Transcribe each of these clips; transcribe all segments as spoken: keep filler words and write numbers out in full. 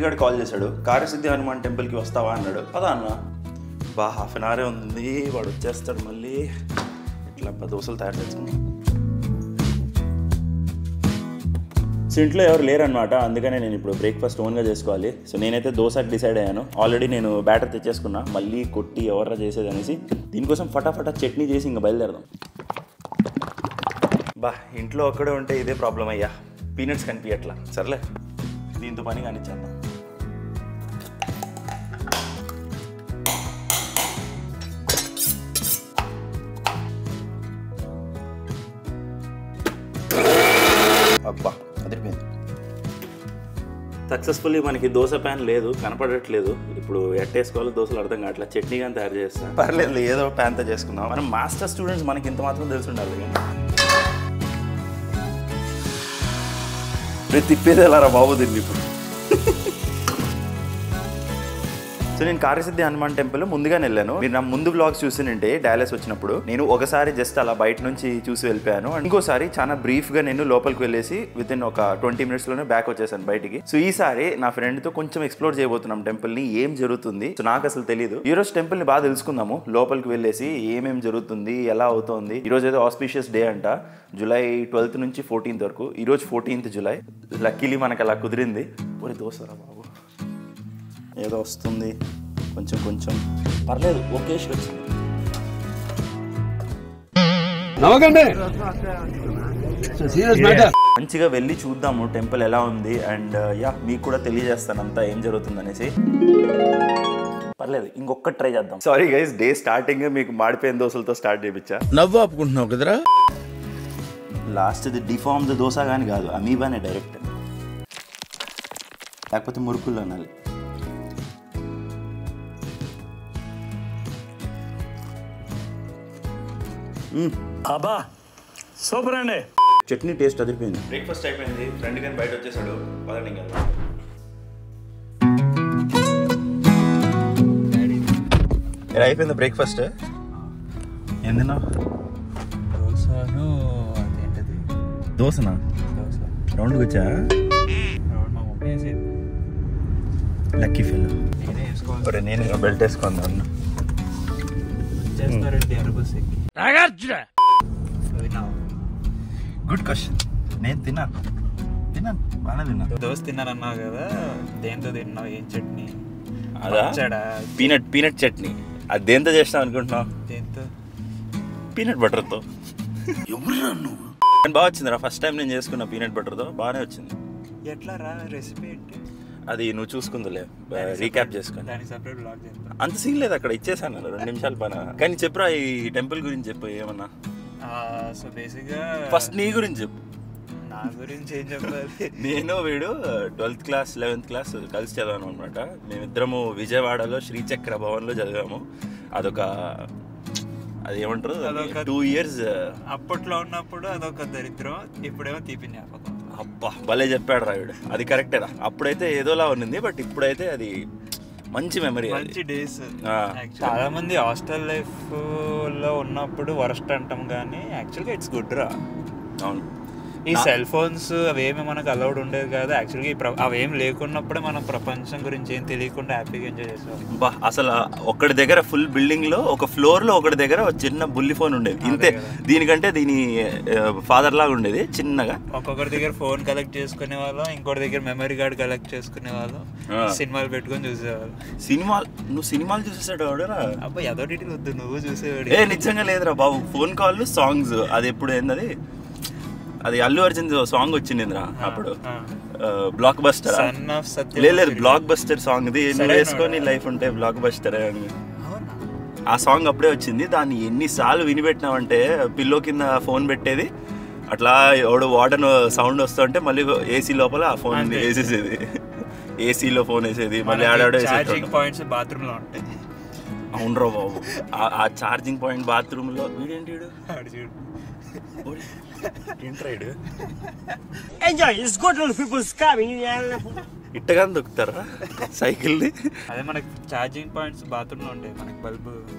గారు కాల్ చేశాడు, కార్యసిద్ధి హనుమాన్ టెంపుల్కి వస్తావా అన్నాడు. పదా అన్న. బా హాఫ్ అన్ అవరే ఉంది, వాడు వచ్చేస్తాడు. మళ్ళీ ఇట్లా దోశలు తయారు చేసుకున్నాం. సో ఇంట్లో ఎవరు లేరనమాట, అందుకనే నేను ఇప్పుడు బ్రేక్ఫాస్ట్ ఓన్గా చేసుకోవాలి. సో నేనైతే దోశకి డిసైడ్ అయ్యాను. ఆల్రెడీ నేను బ్యాటర్ తెచ్చేసుకున్నా, మళ్ళీ కొట్టి ఎవర్రా చేసేది అనేసి. దీనికోసం ఫటాఫటా చట్నీ చేసి ఇంకా బయలుదేరదాం. బా ఇంట్లో ఒక్కడే ఉంటే ఇదే ప్రాబ్లం అయ్యా, పీనట్స్ కనిపించట్లా. సర్లే దీంతో పని కానిచ్చేద్దాం. అబ్బా అదిరిపోయింది. సక్సెస్ఫుల్లీ మనకి దోశ ప్యాన్ లేదు, కనపడట్లేదు. ఇప్పుడు ఎట్టేసుకోవాలి దోశలు అర్థం కావట్లేదు. చట్నీ కానీ తయారు చేస్తాను. పర్లేదు ఏదో ప్యాన్తో చేసుకుందాం. మనం మాస్టర్ స్టూడెంట్స్, మనకి ఇంత మాత్రం తెలిసి ఉండాలి. రేపు తిప్పేది ఎలా రా బాబు దీన్ని ఇప్పుడు. సో నేను కార్యసిద్ధి హనుమాన్ టెంపుల్ ముందుగానే వెళ్ళాను. మీరు నా ముందు బ్లాగ్స్ చూసినంటే డాలస్ వచ్చినప్పుడు నేను ఒకసారి జస్ట్ అలా బయట నుంచి చూసి వెళ్ళిపోయాను. ఇంకోసారి చాలా బ్రీఫ్ గా నేను లోపలికి వెళ్ళేసి విత్ ఇన్ ఒక ట్వంటీ మినిట్స్ లోనే బ్యాక్ వచ్చేసాను బయటికి. సో ఈసారి నా ఫ్రెండ్ తో కొంచెం ఎక్స్ప్లోర్ చేయబోతున్నాం టెంపుల్ ని, ఏం జరుగుతుంది. సో నాకు అసలు తెలియదు. ఈ రోజు టెంపుల్ ని బాగా తెలుసుకుందాము. లోపలికి వెళ్ళేసి ఏమేమి జరుగుతుంది, ఎలా అవుతుంది. ఈ రోజు ఏదో ఆస్పీషియస్ డే అంట, జూలై ట్వెల్త్ నుంచి ఫోర్టీన్త్ వరకు. ఈ రోజు ఫోర్టీన్త్ జూలై. లక్కీలీ మనకు అలా కుదిరింది. ఒరే దోసరా బాబు, ఏదో వస్తుంది కొంచెం కొంచెం, పర్లేదు ఓకేష్ వచ్చింది. మంచిగా వెళ్ళి చూద్దాము టెంపుల్ ఎలా ఉంది. అండ్ యా మీకు కూడా తెలియజేస్తాను అంతా ఏం జరుగుతుంది అనేసి. పర్లేదు ఇంకొక ట్రై చేద్దాం. సారీ గైస్, డే స్టార్టింగ్ మీకు మాడిపోయిన దోశలతో స్టార్ట్ చేయించా. నవ్వు ఆపుకుంటున్నావు కదరా. లాస్ట్ ఇది డిఫార్మ్ దోశ కానీ కాదు, అమీబానే డైరెక్ట్, లేకపోతే మురుకులు అనాలి. అబ్బా సూపర్ అండి. చట్నీ టేస్ట్ అదిరిపోయింది. బ్రేక్ఫాస్ట్ అయిపోయింది, ఫ్రెండ్ కానీ బయట వచ్చేసాడు. పదండి ఇంకా. అయిపోయింది బ్రేక్ఫాస్ట్. ఏం తిన్నావు? దోశను అదేంటది దోశనా? దోశ రౌండ్కి వచ్చా. మా మమ్మీ వేసేది. Lucky fellow. నేనే వేసుకోవాలి. నేను బెల్ట్ వేసుకున్నాను. చేస్తారండి ఎర్రబస్ ఎక్కి. Good question. నేను తిన్నాను తిన్నాను బాగా తిన్నాను. దోశ తిన్నానన్నావు కదా, దేంతో తిన్నావు? ఏం చట్నీ? అదా పీనట్ పీనట్ చట్నీ. అది దేంతో చేస్తావు అనుకుంటున్నావు? దేంతో? పీనట్ బటర్తో. ఎవరు నువ్వు? బాగా వచ్చింది రా, ఫస్ట్ టైం నేను చేసుకున్న పీనట్ బటర్తో బాగానే వచ్చింది. ఎట్లా రా రెసిపీ ఏంటి? అది నువ్వు చూసుకుందిలే, రీక్యాప్ చేసుకుని. దానికి సపరేట్ బ్లాగ్ చేస్తా. అంత సీన్ లేదు, అక్కడ ఇచ్చేసాను రెండు నిమిషాల పైన. కానీ చెప్పురా ఈ టెంపుల్ గురించి చెప్పు ఏమన్నా. సో బేసిక్గా ఫస్ట్ నీ గురించి చెప్పు. నా గురించి ఏం చెప్పాలి? నేను వీడు ట్వెల్త్ క్లాస్ లెవెన్త్ క్లాస్ కలిసి చదివాను అనమాట. మేమిద్దరము విజయవాడలో శ్రీచక్ర భవన్లో చదివాము. అదొక అది ఏమంటారు అదొక టూ ఇయర్స్ అప్పట్లో ఉన్నప్పుడు అదొక దరిద్రం, ఇప్పుడేమో తీపి జ్ఞాపకం. అబ్బా భలే చెప్పాడు రాయుడు. అది కరెక్టేరా, అప్పుడైతే ఏదోలా ఉన్నింది, బట్ ఇప్పుడైతే అది మంచి మెమరీ, మంచి డేస్. చాలా మంది హాస్టల్ లైఫ్ లో ఉన్నప్పుడు వరస్ట్ అంటాం, కానీ యాక్చువల్గా ఇట్స్ గుడ్ రా. అవును, ఈ సెల్ ఫోన్స్ అవేమి మనకు అలౌడ్ ఉండేది కాదు యాక్చువల్గా. అవేం లేకున్నప్పుడే మనం ప్రపంచం గురించి ఏం తెలియకుండా హ్యాపీగా ఎంజాయ్ చేసాం. బా అసలు ఒకటి దగ్గర ఫుల్ బిల్డింగ్ లో ఒక ఫ్లోర్ లో ఒకటి దగ్గర ఒక చిన్న బుల్లి ఫోన్ ఉండేది ఇంతే. దీనికంటే దీని ఫాదర్ లాగా ఉండేది చిన్నగా. ఒక్కొక్కరి దగ్గర ఫోన్ కలెక్ట్ చేసుకునే వాళ్ళం, ఇంకోటి దగ్గర మెమరీ కార్డ్ కలెక్ట్ చేసుకునే వాళ్ళం, సినిమాలు పెట్టుకొని చూసేవాళ్ళం. సినిమాలు నువ్వు సినిమాలు చూసేసాడు ఎవడరా? అబ్బా ఏదో డీటెయిల్ వద్దు, నువ్వు చూసేవాడు. ఏ నిజంగా లేదురా బాబు, ఫోన్ కాల్ సాంగ్స్. అది ఎప్పుడు ఏంది, అది అల్లు అర్జున్ సాంగ్ వచ్చిందిరా అప్పుడు, బ్లాక్ బస్టర్. లేదు బ్లాక్ బస్టర్ సాంగ్ ఇది. నువ్వు వేసుకొని లైఫ్ ఉంటే బ్లాక్ బస్టర్ అని ఆ సాంగ్ అప్పుడే వచ్చింది. దాన్ని ఎన్నిసార్లు వినిపెట్టినామంటే పిల్లో కింద ఫోన్ పెట్టేది, అట్లా ఎవడు వాటర్ సౌండ్ వస్తుంటే మళ్ళీ ఏసీ లోపల ఆ ఫోన్ వేసేసేది, ఏసీలో ఫోన్ వేసేది, మళ్ళీ ఆడాడో ఛార్జింగ్ పాయింట్స్ బాత్రూమ్ లో ఉంటాయి. అవునరా బాబు, ఆ ఛార్జింగ్ పాయింట్ బాత్రూమ్ లో వీడేంటి ఇట్టగా దొక్కుతారా సైకిల్ ని? అదే మనకి ఛార్జింగ్ పాయింట్స్ బాత్రూమ్ లో ఉంటాయి, మనకి బల్బు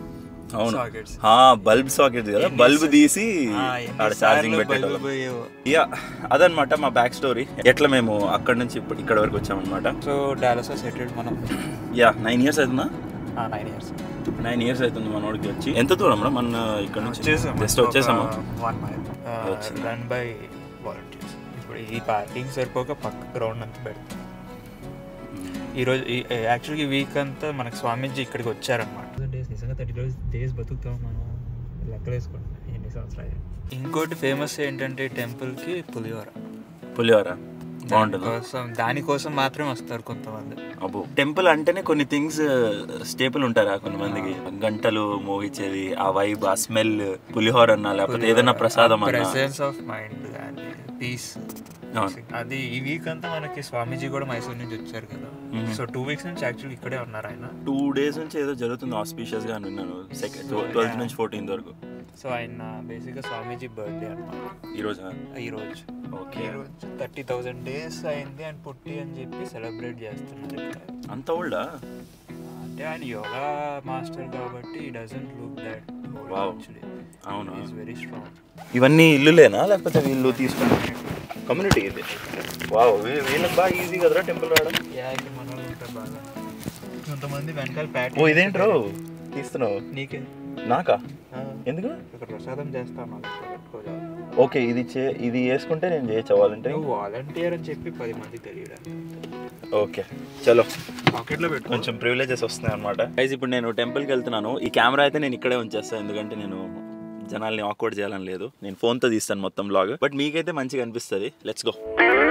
అవును సాకెట్స్, బల్బ్ సాకెట్స్ కదా, బల్బ్ తీసి ఆడ ఛార్జింగ్ పెట్టేటోళ్ళం. యా అదనమాట మా బ్యాక్ స్టోరీ. ఎట్లా మేము అక్కడ నుంచి ఇప్పుడు ఇక్కడ వరకు వచ్చామన్నమాట. సో డాలస్ సెటిల్డ్ మనం. యా నైన్ ఇయర్స్ అవుతుందా? నైన్ ఇయర్స్ నైన్ ఇయర్స్ అవుతుంది మనోడికి వచ్చి. ఎంత దూరం రా మన ఇక్కడ నుంచి? జస్ట్ వచ్చేసాము. One mile run by volunteers. ఇప్పుడు ఈ పార్కింగ్ సరిపోక పక్క గ్రౌండ్ అంతా పెడతాం. ఈరోజు యాక్చువల్గా ఈ వీక్ అంతా మనకు స్వామీజీ ఇక్కడికి వచ్చారనమాట. డేస్ నిజంగా థర్టీ డేస్ డేస్ బతుకుతాం మనం లెక్కలు వేసుకుంటాం ఎన్ని సంవత్సరాలు. ఇంకోటి ఫేమస్ ఏంటంటే టెంపుల్కి పులిహోర. పులిహోర బాగుంటుంది. కోసం దానికోసం మాత్రమే వస్తారు కొంతమంది. అబ్బో, టెంపుల్ అంటేనే కొన్ని థింగ్స్ స్టేపుల్ ఉంటారా కొంతమందికి. గంటలు మోగించేది, ఆ వైబ్, ఆ స్మెల్, పులిహోర అన్నా లేకపోతే ఏదైనా ప్రసాదం, ప్రెసెన్స్ ఆఫ్ మైండ్ కానీ పీస్. అది ఈ వీక్ అంతా మనకి స్వామీజీ కూడా మైసూర్ నుంచి వచ్చారు కదా. సో టూ వీక్స్ నుంచి యాక్చువల్లీ ఇక్కడే ఉన్నారు ఆయన. టూ డేస్ నుంచి ఏదో జరుగుతుంది ఆస్పీషియస్ గా విన్నాను, సెకండ్ ట్వెల్త్ నుంచి ఫోర్టీన్త్ వరకు. సో ఆయన బేసిక్గా స్వామీజీ బర్త్డే అనమాట ఈ రోజు. ఈ రోజు ఓకే, థర్టీ థౌసండ్ డేస్ అయింది అండ్ పుట్టి అని చెప్పి సెలబ్రేట్ చేస్తున్నారు. అంత ఓల్డా అంటే ఆయన యోగా మాస్టర్ కాబట్టి ఈ doesn't look that old actually. అవును, ఈజ్ వెరీ స్ట్రాంగ్. ఇవన్నీ ఇల్లులేనా లేకపోతే వీళ్ళు తీసుకున్నారు కమ్యూనిటీ ఇది? వావ్, వీళ్ళకి బాగా ఈజీ కదరా టెంపుల్ రావడం. యా, ఇక్కడ మన వాళ్ళు ఉంటారు బాగా. కొంతమంది వెనకాల ప్యాట్. ఓ ఇదేంట్రో తీస్తున్నావు? నీకే. నాకా? ఎందుకు? ఇక్కడ ప్రసాదం చేస్తాను. ఓకే, ఇది చే ఇది వేసుకుంటే నేను చేయొచ్చు వాలంటీర్. నువ్వు వాలంటీర్ అని చెప్పి పది మంది తెలియడానికి. ఓకే చలో, పాకెట్లో పెట్టు. కొంచెం ప్రివిలేజెస్ వస్తున్నాయి అనమాట. గైస్ ఇప్పుడు నేను టెంపుల్కి వెళ్తున్నాను. ఈ కెమెరా అయితే నేను ఇక్కడే ఉంచేస్తాను, ఎందుకంటే నేను జనాల్ని ఆక్వర్డ్ చేయాలని లేదు. నేను ఫోన్తో తీస్తాను మొత్తం బ్లాగ్, బట్ మీకైతే మంచిగా అనిపిస్తుంది. Let's go.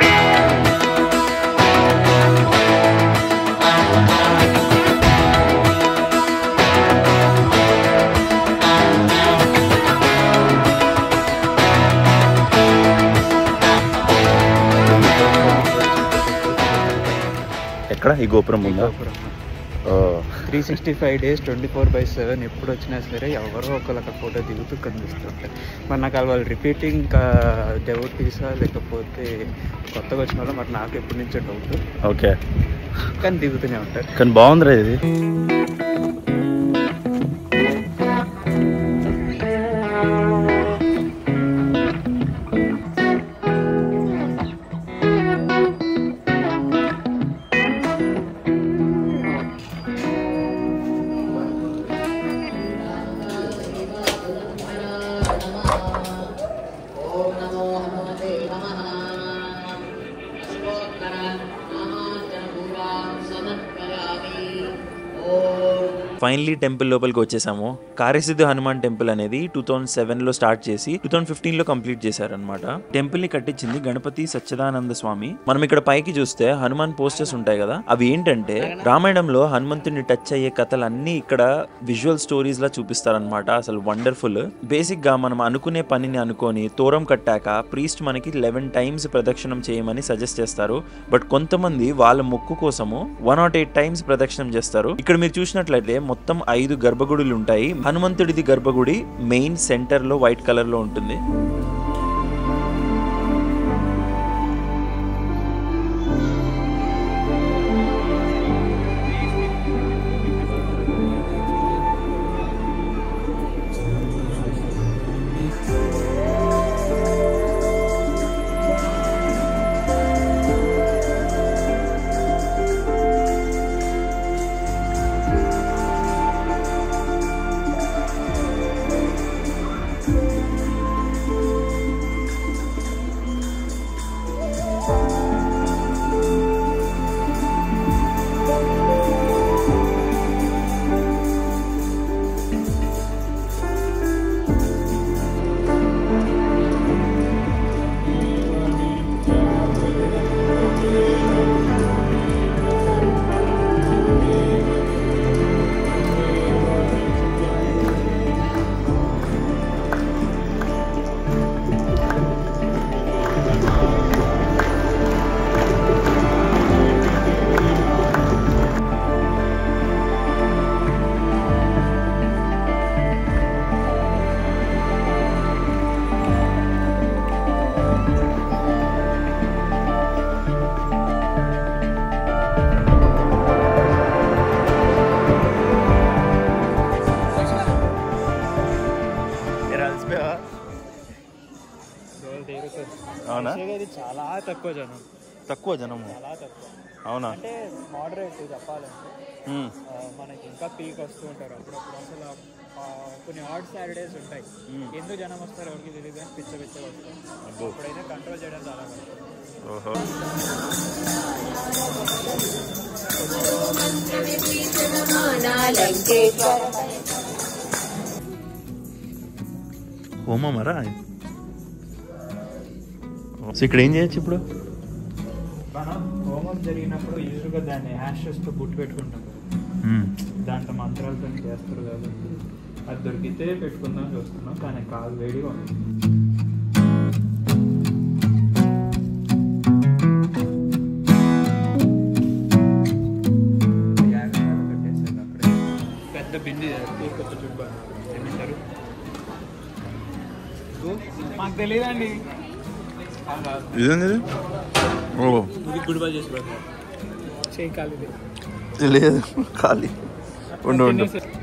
ఎక్కడ ఈ గోపురం ఉందా? Three sixty five days twenty four by seven ఎప్పుడు వచ్చినా సరే ఎవరో ఒకరు అక్కడ ఫోటో దిగుతూ కనిపిస్తుంటారు. మరి నాకు వాళ్ళు రిపీటింగ్ డెవోటీసా లేకపోతే కొత్తగా వచ్చిన వాళ్ళు మరి నాకు ఎప్పటి నుంచో డౌట్. ఓకే, కానీ దిగుతూనే ఉంటారు. కానీ బాగుందిరా ఇది. ఫైనలీ టెంపుల్ లోపలికి వచ్చేసాము. కార్యసిద్ధి హనుమాన్ టెంపుల్ అనేది టూ థౌసండ్ సెవెన్ లో స్టార్ట్ చేసి టూ థౌసండ్ ఫిఫ్టీన్ లో కంప్లీట్ చేశారనమాట. టెంపుల్ ని కట్టించింది గణపతి సచ్చిదానంద స్వామి. మనం ఇక్కడ పైకి చూస్తే హనుమాన్ పోస్టర్స్ ఉంటాయి కదా, అవి ఏంటంటే రామాయణంలో హనుమంతుడిని టచ్ అయ్యే కథలన్నీ ఇక్కడ విజువల్ స్టోరీస్ లా చూపిస్తారనమాట. అసలు వండర్ఫుల్. బేసిక్ గా మనం అనుకునే పనిని అనుకొని తోరం కట్టాక ప్రీస్ట్ మనకి లెవెన్ టైమ్స్ ప్రదక్షిణం చేయమని సజెస్ట్ చేస్తారు. బట్ కొంతమంది వాళ్ళ మొక్కు కోసము వన్ నాట్ ఎయిట్ టైమ్స్ ప్రదక్షిణం చేస్తారు. ఇక్కడ మీరు చూసినట్లయితే మొత్తం ఐదు గర్భగుడులు ఉంటాయి. హనుమంతుడిది గర్భగుడి మెయిన్ సెంటర్ లో వైట్ కలర్ లో ఉంటుంది. తాగేది చాలా తక్కువ జనం, తక్కువ జనము, చాలా తక్కువ. అవునా? అంటే మోడరేట్ చెప్పాలంటే మనకి ఇంకా పీక్ వస్తూ ఉంటారు అప్పుడప్పుడు. అసలు కొన్ని ఆడ్ సాటర్డేస్ ఉంటాయి, ఎందుకు జనం వస్తారు ఎవరికి తెలియదు కానీ పిచ్చ పిచ్చగా వస్తారు. అప్పుడైతే కంట్రోల్ చేయడం చాలా కష్టం. ఓహో. హోమమరా? సో ఇక్కడ ఏం చేయొచ్చు ఇప్పుడు? మనం హోమం జరిగినప్పుడు యూజువల్గా దాన్ని యాషెస్తో బుట్టు పెట్టుకుంటాం, దాంట్లో మంత్రాలతో చేస్తారు కాబట్టి అది దొరికితే పెట్టుకుందాం చూస్తున్నాం, కానీ కాలు వేడిగా ఉంది. పెద్ద బింది కొత్త చుట్టూ ఏమంటారు మాకు తెలియదండి. ఇదేంది? ఓ గుడి బాగా చేసి పెడతారు, చేయి ఖాళీ లేదు, ఖాళీ ఉండు ఉండు.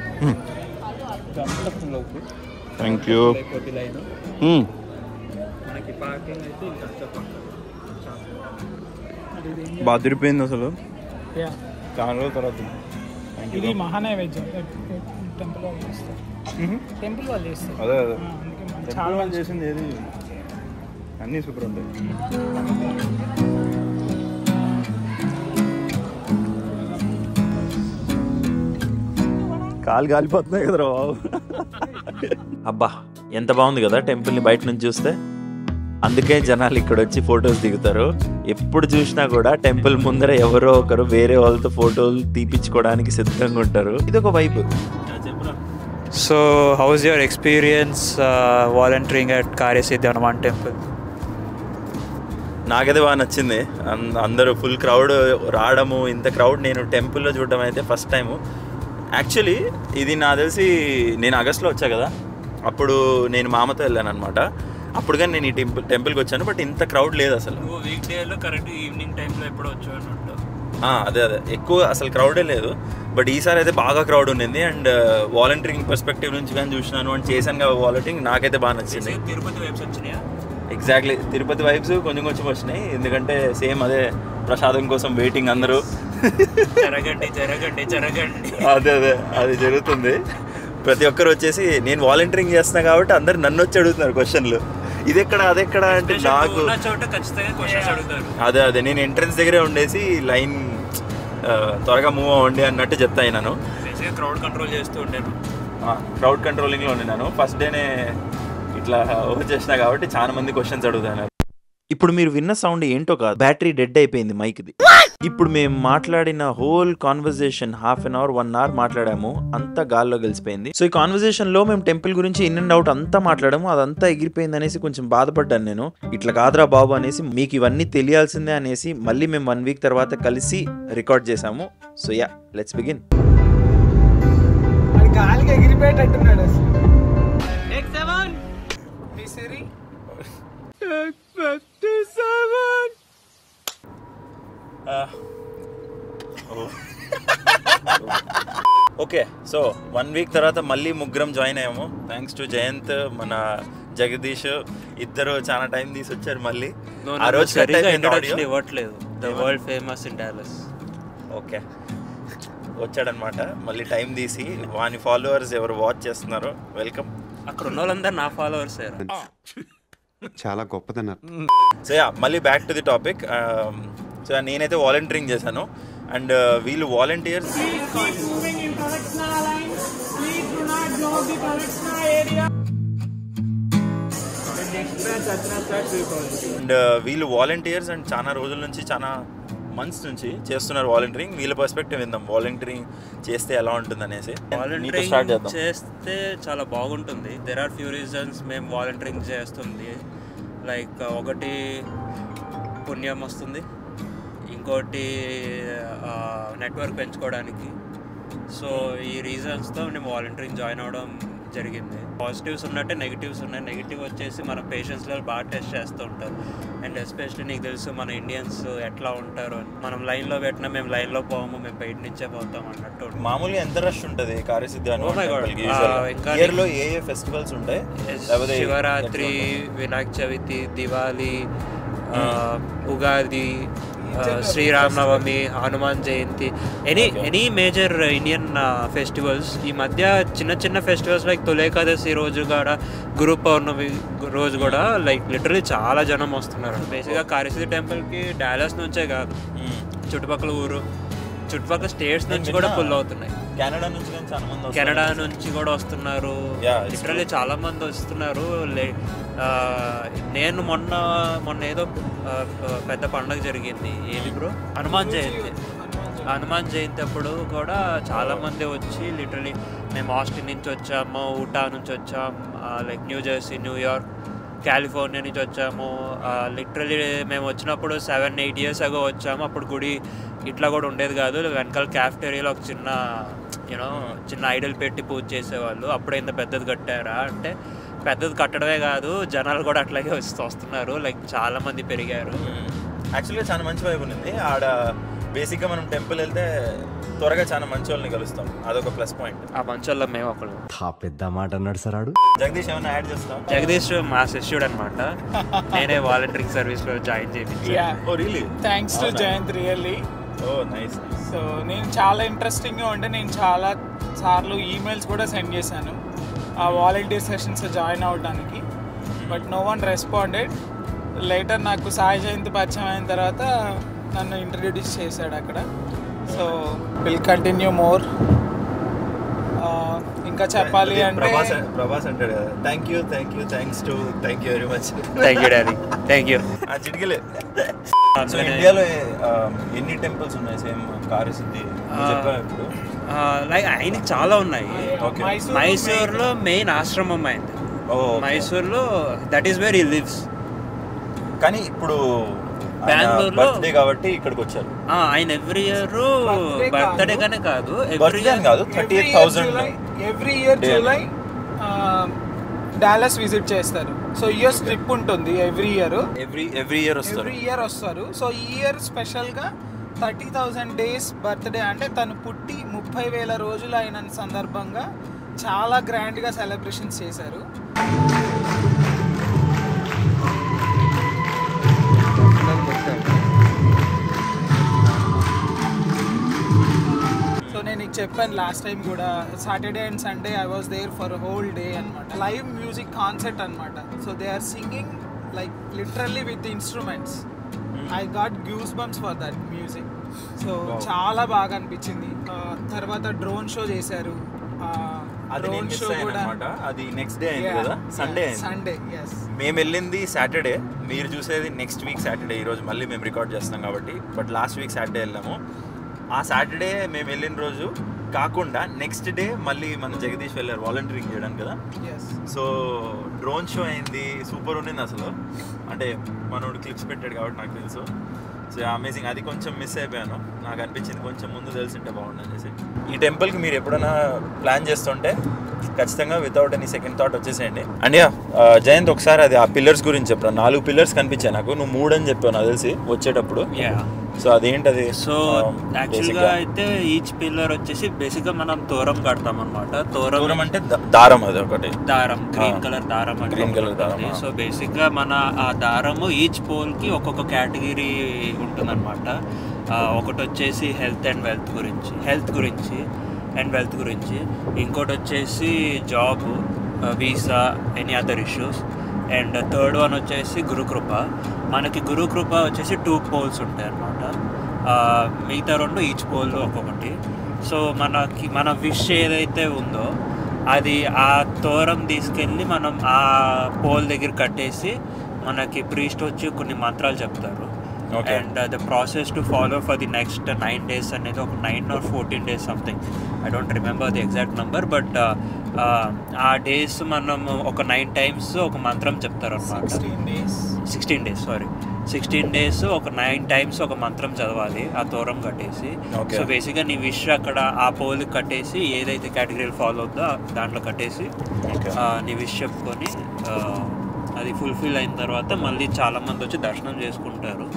Thank you. లైన్ మనకి పార్కింగ్ అయితే ఇంకా బాగా తిరిపోయింది అసలు చాలా రోజుల తర్వాత. ఇది మహానైవేద్యం టెంపుల్ వాళ్ళు చేస్తారు, టెంపుల్ వాళ్ళు చేస్తారు. అదే అదే అందుకే చాలా వాళ్ళు చేసింది ఏది అన్నీ సూపర్ ఉంటాయి. కాలు కాలిపోతున్నాయి కదరా బాబు. అబ్బా ఎంత బాగుంది కదా టెంపుల్ని బయట నుంచి చూస్తే. అందుకే జనాలు ఇక్కడ వచ్చి ఫొటోస్ దిగుతారు. ఎప్పుడు చూసినా కూడా టెంపుల్ ముందర ఎవరో ఒకరు వేరే వాళ్ళతో ఫోటోలు తీపించుకోవడానికి సిద్ధంగా ఉంటారు. ఇది ఒక vibe. So how's your experience volunteering at Karyasiddhi Hanuman temple? నాకైతే బాగా నచ్చింది. అందరూ ఫుల్ క్రౌడ్ రావడము, ఇంత క్రౌడ్ నేను టెంపుల్లో చూడడం అయితే ఫస్ట్ టైము. యాక్చువల్లీ ఇది నాకు తెలిసి నేను ఆగస్ట్లో వచ్చా కదా, అప్పుడు నేను మామతో వెళ్ళాను అనమాట. అప్పుడు కానీ నేను ఈ టెంపుల్ టెంపుల్కి వచ్చాను, బట్ ఇంత క్రౌడ్ లేదు అసలు. వీక్ డేలో కరెక్ట్ ఈవినింగ్ టైంలో ఎప్పుడు వచ్చాను. అదే అదే ఎక్కువ అసలు క్రౌడే లేదు, బట్ ఈసారి అయితే బాగా క్రౌడ్ ఉండింది. అండ్ వాలంటీరింగ్ పర్స్పెక్టివ్ నుంచి కానీ చూసినాను అండ్ చేశాను కదా వాలంటీరింగ్, నాకైతే బాగా నచ్చింది. తిరుపతి వైబ్స్ వచ్చినాయా? ఎగ్జాక్ట్లీ తిరుపతి వైబ్స్ కొంచెం కొంచెం వచ్చినాయి, ఎందుకంటే సేమ్ అదే ప్రసాదం కోసం వెయిటింగ్ అందరూ. జరగండి జరగండి జరగండి అదే అదే అది జరుగుతుంది. ప్రతి ఒక్కరు వచ్చేసి నేను వాలంటీరింగ్ చేస్తున్నా కాబట్టి అందరు నన్ను వచ్చి అడుగుతున్నారు క్వశ్చన్లు, ఇది ఎక్కడ అదెక్కడ అంటే నాకు అదే అదే నేను ఎంట్రన్స్ దగ్గరే ఉండేసి లైన్ త్వరగా మూవ్ అవ్వండి అన్నట్టు చెప్తా అయినాను. క్రౌడ్ కంట్రోల్ చేస్తూ ఉంటాను, క్రౌడ్ కంట్రోలింగ్లో ఉండినాను. ఫస్ట్ డేనే ఇట్లా వచ్చేసినా కాబట్టి చాలా మంది క్వశ్చన్స్ అడుగుతున్నారు. ఇప్పుడు మీరు విన్న సౌండ్ ఏంటో కాదు, బ్యాటరీ డెడ్ అయిపోయింది మైక్ది. ఇప్పుడు మేము మాట్లాడిన whole conversation half an hour one hour మాట్లాడాము, అంతా గాల్లో గెలిచిపోయింది. సో ఈ కాన్వర్జేషన్ లో మేము టెంపుల్ గురించి ఇన్ అండ్ అవుట్ అంతా మాట్లాడాము, అదంతా ఎగిరిపోయింది అనేసి కొంచెం బాధపడ్డాను నేను. ఇట్లా కాదురా బాబు అనేసి, మీకు ఇవన్నీ తెలియాల్సిందే అనేసి మళ్ళీ మేము వన్ వీక్ తర్వాత కలిసి రికార్డ్ చేసాము. So yeah, let's begin. Okay, so one week తర్వాత మళ్ళీ ముగ్గురం జాయిన్ అయ్యాము. థ్యాంక్స్ టు జయంత్, మన జగదీష్, ఇద్దరు చాలా టైం తీసి వచ్చారు. మళ్ళీ ఆ రోజు ఇవ్వట్లేదు, the world famous in Dallas. Okay, వచ్చాడనమాట మళ్ళీ టైం తీసి. వాని ఫాలోవర్స్ ఎవరు వాచ్ చేస్తున్నారో వెల్కమ్. అక్కడ ఉన్న వాళ్ళందరూ నా ఫాలోవర్స్ చాలా గొప్పదన్నారు. సో యా, మళ్ళీ back to the topic. So నేనైతే వాలంటీరింగ్ చేశాను అండ్ వీళ్ళు వాలంటీర్స్. అండ్ వీళ్ళు వాలంటీర్స్ అండ్ చాలా రోజుల నుంచి, చాలా మంత్స్ నుంచి చేస్తున్నారు వాలంటీరింగ్. వీళ్ళ పర్స్పెక్టివ్ విందాం, వాలంటీరింగ్ చేస్తే ఎలా ఉంటుంది అనేసి. వాలంటీరింగ్ చేస్తే చాలా బాగుంటుంది. దెర్ ఆర్ ఫ్యూ రీజన్స్ మేము వాలంటీరింగ్ చేస్తుంది. లైక్ ఒకటి పుణ్యం వస్తుంది, ఇంకోటి నెట్వర్క్ పెంచుకోవడానికి. సో ఈ రీజన్స్తో మేము వాలంటీరింగ్ జాయిన్ అవ్వడం జరిగింది. పాజిటివ్స్ ఉన్నట్టే నెగిటివ్స్ ఉన్నాయి. నెగిటివ్ వచ్చేసి మన పేషెంట్స్లో బాగా టెస్ట్ చేస్తూ ఉంటారు. అండ్ ఎస్పెషల్లీ నీకు తెలుసు మన ఇండియన్స్ ఎట్లా ఉంటారు. మనం లైన్లో పెట్టినా మేము లైన్లో పోము, మేము బయట నుంచే పోతాం అన్నట్టు. మామూలుగా ఎంత రష్ ఉంటుంది కార్యసిద్ధి? ఇంకా ఇయర్లో ఏ ఏ ఫెస్టివల్స్ ఉంటాయి? Shivaratri, Vinayaka Chavithi, Diwali, Ugadi, Sriramanavami, Hanuman Jayanti, any any major Indian festivals. ఈ మధ్య చిన్న చిన్న ఫెస్టివల్స్ లైక్ తొలి ఏకాదశి రోజు కూడా, గురు పౌర్ణమి రోజు కూడా లైక్ లిటరలీ చాలా జనం వస్తున్నారు. బేసిక్గా కాళిసిద్ధి టెంపుల్కి డాలస్ నుంచే కాదు, చుట్టుపక్కల ఊరు చుట్టుపక్కల స్టేట్స్ నుంచి కూడా ఫుల్ అవుతున్నాయి. కెనడా నుంచి చాలా మంది కెనడా నుంచి కూడా వస్తున్నారు, లిటరల్లీ చాలా మంది వస్తున్నారు. నేను మొన్న మొన్న ఏదో పెద్ద పండుగ జరిగింది, ఏది బ్రో, హనుమాన్ జయంతి. హనుమాన్ జయంతి అప్పుడు కూడా చాలా మంది వచ్చి లిటరలీ మేము ఆస్టిన్ నుంచి వచ్చాము, ఊటా నుంచి వచ్చాము, like New Jersey, New York, California నుంచి వచ్చాము. లిటరలీ మేము వచ్చినప్పుడు సెవెన్ ఎయిట్ ఇయర్స్ అగో వచ్చాము. అప్పుడు గుడి ఇట్లా కూడా ఉండేది కాదు, వెనకాల క్యాఫ్టేరియాలో ఒక చిన్న యూనో చిన్న ఐడల్ పెట్టి పూజ చేసేవాళ్ళు. అప్పుడే ఇంత పెద్దది కట్టారా అంటే పెద్దది కట్టడమే కాదు, జనాలు కూడా అట్లాగే వస్తూ వస్తున్నారు, లైక్ చాలా మంది పెరిగారు. యాక్చువల్గా చాలా మంచి వైపు ఉంది ఆడ. బేసిక్గా మనం టెంపుల్ వెళ్తే త్వరగా చాలా మంచి వాళ్ళని కలుస్తాం, అదొక ప్లస్ పాయింట్. ఆ మంచి వాళ్ళం మేము ఒకళ్ళు. పెద్ద మాట అన్నాడు సార్. జగదీష్ ఏమైనా యాడ్ చేస్తాం? జగదీష్ మా శిష్యుడు అనమాట, నేనే వాలంటీరింగ్ సర్వీస్ లో జాయిన్ చేయించాను. Thanks to Jayant really. Oh nice. So నేను చాలా ఇంట్రెస్టింగ్గా ఉంటే నేను చాలా సార్లు ఈమెయిల్స్ కూడా సెండ్ చేశాను ఆ వాలంటీర్ సెషన్స్ జాయిన్ అవ్వడానికి, but no one responded. Later నాకు సాయి జయంతి పరిచయం అయిన తర్వాత నన్ను ఇంట్రడ్యూస్ చేశాడు అక్కడ. So will continue more. ఇంకా చెప్పాలి అంటే ప్రభాస్ అంటాడు thank you thank you thanks to thank you very much. Thank you daddy, thank you. ఆ చిటికలే. సో ఇండియాలో ఎన్ని టెంపుల్స్ ఉన్నాయి సేమ్ కాళిసిద్ధి చెప్పాను ఇప్పుడు? లైక్ ఆయనకి చాలా ఉన్నాయి. మైసూర్లో మెయిన్ ఆశ్రమం అయింది, మైసూర్లో that is where he lives. కానీ ఇప్పుడు బెంగళూరులో బర్త్డే కాబట్టి ఇక్కడికి వచ్చారు. ఆయన ఎవ్రీ ఇయర్ బర్త్డే గానే కాదు, ఎవ్రీ ఇయర్ కాదు, thirty eight thousand every year July Dallas visit చేస్తారు. సో ఇయర్స్ ట్రిప్ ఉంటుంది every year, every every year వస్తారు ఎవ్రీ ఇయర్ వస్తారు. సో ఈ ఇయర్ స్పెషల్గా థర్టీ థౌజండ్ డేస్ బర్త్డే అంటే తను పుట్టి ముప్పై వేల రోజులు అయిన సందర్భంగా చాలా గ్రాండ్గా సెలబ్రేషన్స్ చేశారు. సో నేను నీకు చెప్పాను లాస్ట్ టైం కూడా, Saturday and Sunday I was there for whole day అనమాట. లైవ్ మ్యూజిక్ కాన్సర్ట్ అనమాట. So they are singing like literally with instruments. I got goose bumps for that music. So చాలా బాగా అనిపించింది. తర్వాత డ్రోన్ షో చేశారు. Drone show కూడా అది next day అయింది కదా, సండే సండే ఎస్. మేము వెళ్ళింది సాటర్డే, మీరు చూసేది నెక్స్ట్ వీక్ సాటర్డే. ఈరోజు మళ్ళీ మేము రికార్డ్ చేస్తాం కాబట్టి, బట్ లాస్ట్ వీక్ సాటర్డే వెళ్ళాము. ఆ సాటర్డే మేము వెళ్ళిన రోజు కాకుండా నెక్స్ట్ డే మళ్ళీ మన జగదీష్ వెళ్ళారు వాలంటీరింగ్ చేయడానికి కదా. సో డ్రోన్ షో అయింది, సూపర్ ఉండింది అసలు. అంటే మనోడు క్లిప్స్ పెట్టాడు కాబట్టి నాకు తెలుసు. So amazing. అది కొంచెం మిస్ అయిపోయాను, నాకు అనిపించింది కొంచెం ముందు తెలిసింటే బాగుండు అనేసి. ఈ టెంపుల్కి మీరు ఎప్పుడైనా ప్లాన్ చేస్తుంటే ఖచ్చితంగా వితౌట్ ఎనీ సెకండ్ థాట్ వచ్చేసేయండి. అండ్ యా జయంత్ ఒకసారి అది ఆ పిల్లర్స్ గురించి చెప్పరా. నాలుగు పిల్లర్స్ కనిపించాయి నాకు, నువ్వు మూడు అని చెప్పావు నాకు తెలిసి వచ్చేటప్పుడు. సో అదేంటది? సో యాక్చువల్గా అయితే ఈచ్ పిల్లర్ వచ్చేసి బేసిక్గా మనం తోరం కడతాం అనమాట. తోరం అంటే దారం, అది ఒకటి దారం, గ్రీన్ కలర్ దారం, గ్రీన్ కలర్ దారం. సో బేసిక్గా మన ఆ దారము ఈచ్ పోల్కి ఒక్కొక్క కేటగిరీ ఉంటుందన్నమాట. ఒకటి వచ్చేసి హెల్త్ అండ్ వెల్త్ గురించి, హెల్త్ గురించి అండ్ వెల్త్ గురించి. ఇంకోటి వచ్చేసి job, visa, any other issues. And third one వచ్చేసి గురుకృప. మనకి గురుకృప వచ్చేసి టూ పోల్స్ ఉంటాయి అన్నమాట. మిగతా రెండు ఈచ్ పోల్ ఒక్కొక్కటి. సో మనకి మన విష్ ఏదైతే ఉందో అది ఆ తోరం తీసుకెళ్ళి మనం ఆ పోల్ దగ్గర కట్టేసి మనకి ప్రీస్ట్ వచ్చి కొన్ని మంత్రాలు చెప్తారు. And the process to follow for the next nine days అనేది ఒక nine or fourteen days something, I don't remember the exact number. But ఆ డేస్ మనం ఒక నైన్ టైమ్స్ ఒక మంత్రం చెప్తారు అనమాట. Sixteen days sorry sixteen days ఒక నైన్ టైమ్స్ ఒక మంత్రం చదవాలి ఆ తోరం కట్టేసి. సో బేసిక్గా నీ విష్ అక్కడ ఆ పోల్కి కట్టేసి ఏదైతే కేటగిరీలు ఫాలో అవుతుందో దాంట్లో కట్టేసి నీ విష్ చెప్పుకొని అది ఫుల్ఫిల్ అయిన తర్వాత మళ్ళీ చాలామంది వచ్చి దర్శనం చేసుకుంటారు.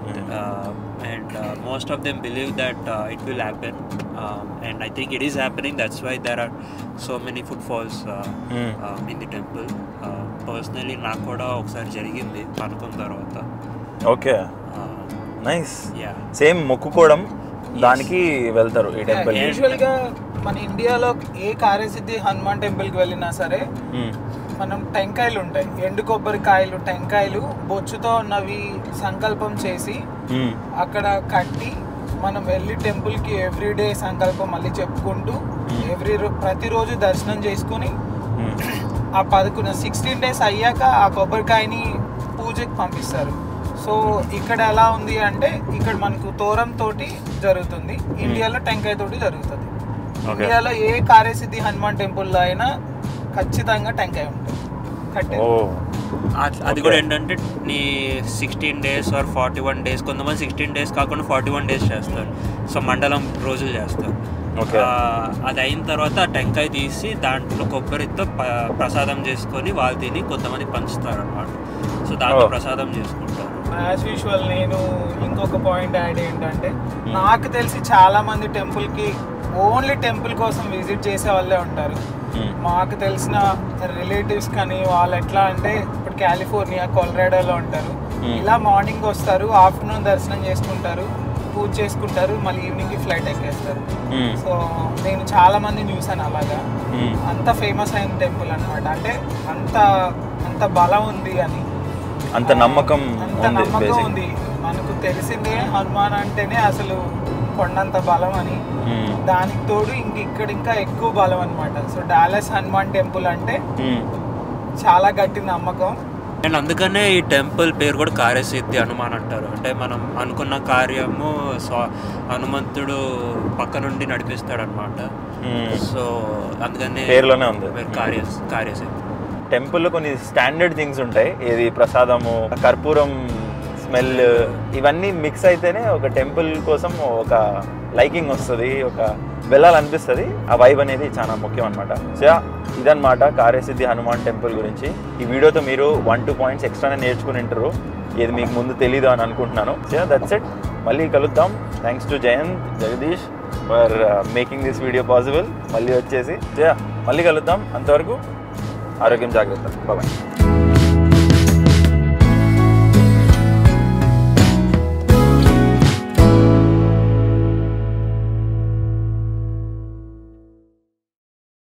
And most of them believe that it will happen, and I think it is happening. That's why there are so many foot falls in the temple. Personally నాకు కూడా ఒకసారి జరిగింది అనుకున్న తర్వాత. Okay, nice. యా సేమ్ మొక్కుకోవడం దానికి వెళ్తారు ఈ టెంపుల్. యూజువల్ గా మన ఇండియాలో ఏ కార్యసిద్ధి హనుమాన్ టెంపుల్ కి వెళ్ళినా సరే మనం టెంకాయలు ఉంటాయి, ఎండు కొబ్బరికాయలు టెంకాయలు బొచ్చుతో ఉన్నవి సంకల్పం చేసి అక్కడ కట్టి మనం వెళ్ళి టెంపుల్ కి ఎవ్రీడే సంకల్పం మళ్ళీ చెప్పుకుంటూ ఎవ్రీ ప్రతిరోజు దర్శనం చేసుకుని ఆ పదకొండు సిక్స్టీన్ డేస్ అయ్యాక ఆ కొబ్బరికాయని పూజకి పంపిస్తారు. సో ఇక్కడ ఎలా ఉంది అంటే ఇక్కడ మనకు తోరం తోటి జరుగుతుంది, ఇండియాలో టెంకాయ తోటి జరుగుతుంది. ఇండియాలో ఏ కార్యసిద్ధి హనుమాన్ టెంపుల్లో అయినా ఖచ్చితంగా టెంకాయ ఉంటుంది కట్టే. అది కూడా ఏంటంటే నీ sixteen days or forty one days కొంతమంది సిక్స్టీన్ డేస్ కాకుండా ఫార్టీ వన్ డేస్ చేస్తారు. సో మండలం రోజులు చేస్తారు. అది అయిన తర్వాత టెంకాయ తీసి దాంట్లో కొబ్బరితో ప్రసాదం చేసుకొని వాళ్ళు తిని కొంతమంది పంచుతారు అన్నమాట. సో దాంట్లో ప్రసాదం చేసుకుంటారు. యాజ్ యూజువల్ నేను ఇంకొక పాయింట్ యాడ్ ఏంటంటే నాకు తెలిసి చాలా మంది టెంపుల్కి ఓన్లీ టెంపుల్ కోసం విజిట్ చేసే వాళ్ళే ఉంటారు. మాకు తెలిసిన రిలేటివ్స్ కానీ వాళ్ళు ఎట్లా అంటే ఇప్పుడు కాలిఫోర్నియా కొలరాడోలో ఉంటారు. ఇలా మార్నింగ్ వస్తారు, ఆఫ్టర్నూన్ దర్శనం చేసుకుంటారు, పూజ చేసుకుంటారు, మళ్ళీ ఈవినింగ్ ఫ్లైట్ ఎక్కేస్తారు. సో నేను చాలా మందిని చూసాను అలాగా. అంత ఫేమస్ అయిన టెంపుల్ అనమాట. అంటే అంత అంత బలం ఉంది అని, అంత నమ్మకం అంత నమ్మకం ఉంది. మనకు తెలిసిందే హనుమాన్ అంటేనే అసలు కొండంత బలం అని, దానికి తోడు ఇంక ఇక్కడ ఇంకా ఎక్కువ బలం అనమాట. సో డాలస్ హనుమాన్ టెంపుల్ అంటే చాలా గట్టి నమ్మకం. అండ్ అందుకనే ఈ టెంపుల్ పేరు కూడా కార్యసిద్ధి హనుమాన్ అంటారు. అంటే మనం అనుకున్న కార్యము స్వా హనుమంతుడు పక్క నుండి నడిపిస్తాడు అనమాట. సో అందుకనే పేరులోనే ఉంది కార్య కార్యసిద్ధి. టెంపుల్లో కొన్ని స్టాండర్డ్ థింగ్స్ ఉంటాయి, ఏది ప్రసాదము, కర్పూరం స్మెల్, ఇవన్నీ మిక్స్ అయితేనే ఒక టెంపుల్ కోసం ఒక లైకింగ్ వస్తుంది, ఒక వెళ్ళాలనిపిస్తుంది. ఆ వైబ్ అనేది చాలా ముఖ్యం అనమాట. సో ఇదన్నమాట కార్యసిద్ధి హనుమాన్ టెంపుల్ గురించి. ఈ వీడియోతో మీరు వన్ టూ పాయింట్స్ ఎక్స్ట్రానే నేర్చుకుని ఉంటారు, ఏది మీకు ముందు తెలీదు అని అనుకుంటున్నాను. సో దట్స్ ఇట్, మళ్ళీ కలుద్దాం. Thanks to Jayant, Jagadish for making this video possible. మళ్ళీ వచ్చేసి మళ్ళీ కలుద్దాం. అంతవరకు ఆరోగ్యం జాగ్రత్త. బాయ్.